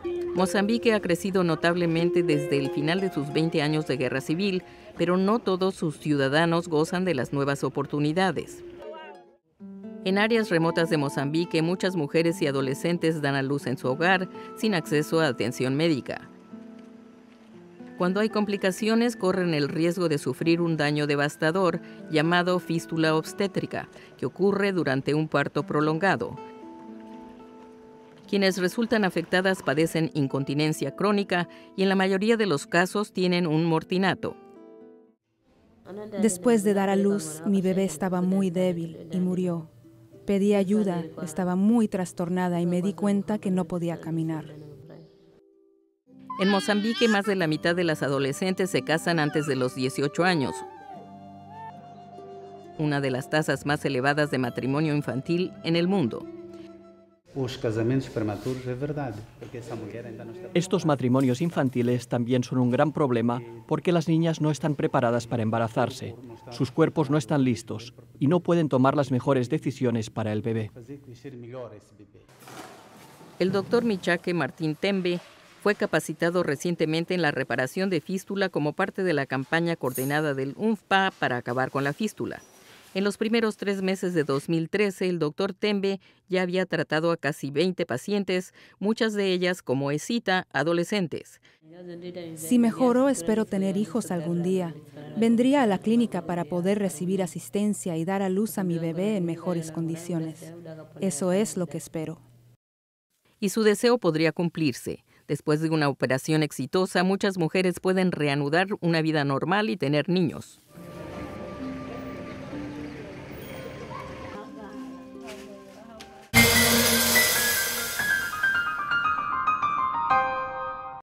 Mozambique ha crecido notablemente desde el final de sus 20 años de guerra civil, pero no todos sus ciudadanos gozan de las nuevas oportunidades. En áreas remotas de Mozambique, muchas mujeres y adolescentes dan a luz en su hogar sin acceso a atención médica. Cuando hay complicaciones, corren el riesgo de sufrir un daño devastador llamado fístula obstétrica, que ocurre durante un parto prolongado. Quienes resultan afectadas padecen incontinencia crónica y en la mayoría de los casos tienen un mortinato. Después de dar a luz, mi bebé estaba muy débil y murió. Pedí ayuda, estaba muy trastornada y me di cuenta que no podía caminar. En Mozambique, más de la mitad de las adolescentes se casan antes de los 18 años, una de las tasas más elevadas de matrimonio infantil en el mundo. Estos matrimonios infantiles también son un gran problema porque las niñas no están preparadas para embarazarse, sus cuerpos no están listos y no pueden tomar las mejores decisiones para el bebé. El doctor Michake Martín Tembe fue capacitado recientemente en la reparación de fístula como parte de la campaña coordinada del UNFPA para acabar con la fístula. En los primeros 3 meses de 2013, el doctor Tembe ya había tratado a casi 20 pacientes, muchas de ellas, como Esita, adolescentes. Si mejoro, espero tener hijos algún día. Vendría a la clínica para poder recibir asistencia y dar a luz a mi bebé en mejores condiciones. Eso es lo que espero. Y su deseo podría cumplirse. Después de una operación exitosa, muchas mujeres pueden reanudar una vida normal y tener niños.